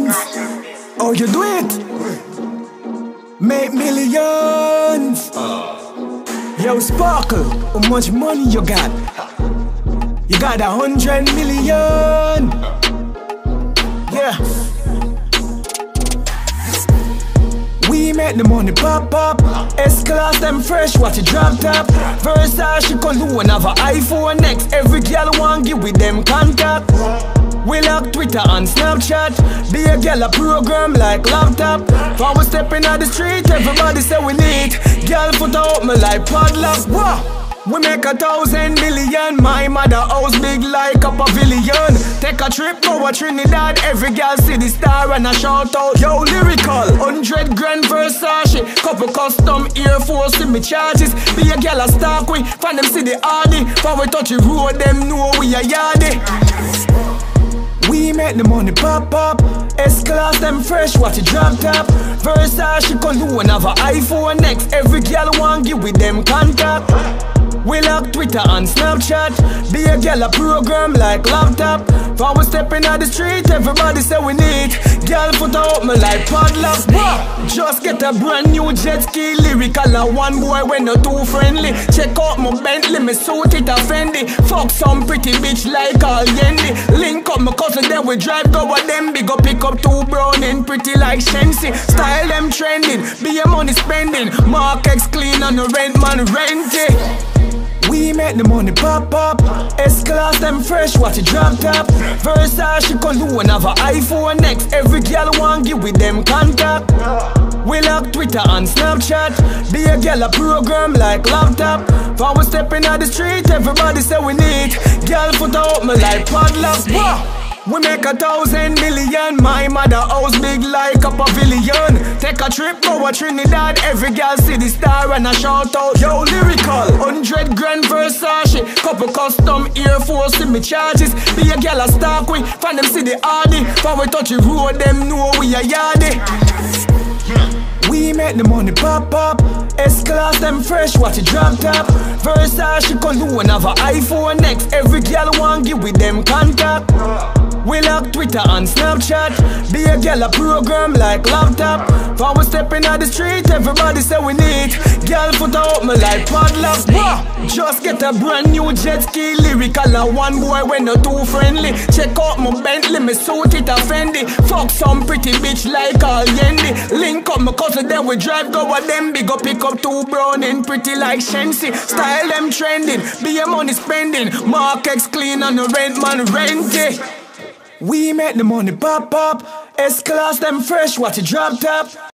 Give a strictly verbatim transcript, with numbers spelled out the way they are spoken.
millions. Oh, you do it? Make millions. Yo, Sparkle, how much money you got? You got a hundred million. Yeah. We make the money pop up. S-Class them fresh, what you drop top. Versace Cologne have a iPhone X. Every girl want give with them contact. We lock Twitter and Snapchat. Be a girl a program like laptop. When we stepping out the street, everybody say we need. Girl foot out me like padlock. Whoa. We make a thousand million. My mother house big like a pavilion. Take a trip go to Trinidad. Every girl see the star and a shout out. Yo, lyrical, hundred grand Versace. Couple custom Air Force in me charges. Be a girl a star quick. Find them see the hardy. When we touch the road, them know we a yardie. We make the money pop up. S-Class them fresh, what you drop top. Versace Cologne have a iPhone X. Every girl want give with them contact. We lock Twitter and Snapchat. Be a girl a program like laptop. When we stepping out the street, everybody say we need. Girl foot out me like padlock. Whoa. Just get a brand new jet ski. Lyrical and one boy when not too friendly. Check out my Bentley, me suit it a Fendi. Fuck some pretty bitch like Al Yendi. Link up my cousin, then we drive go with them. Big up pick up two brown and pretty like Shensi. Style them trending, be a money spending. Mark X clean and the rent man rent it. We make the money pop up. S-Class them fresh, what you drop top. Versace Cologne have a iPhone X. Every girl want give with them contact. We lock Twitter and Snapchat. Be a girl a program like laptop. When we stepping out the street, everybody say we need. Girl foot out me like padlock. Whoa. We make a thousand million. My mother house big like a pavilion. Take a trip go to Trinidad. Every girl see the star and a shout out. Yo, lyrical, hundred grand Versace. Couple custom Air Force in me charges. Be a girl a star quick. Find them see the hardy. When we touch the road, them know we a yardie. We make the money pop up. S-Class them fresh, what you drop top. Versace Cologne have a iPhone X. Every girl want give with them contact. We lock Twitter and Snapchat. Be a girl a program like laptop. When we stepping out the street, everybody say we need. Girl foot out me like padlock. Whoa. Just get a brand new jet ski. Lyrical and one boy when not too friendly. Check out my Bentley, me suit it a Fendi. Fuck some pretty bitch like Al Yendi. Link up my cousin, then we drive go with them. Big up pick up two brown and pretty like Shensi. Style them trending, be a money spending. Mark X clean and the rent man rent it. We make the money pop up. S-Class them fresh, what you drop top.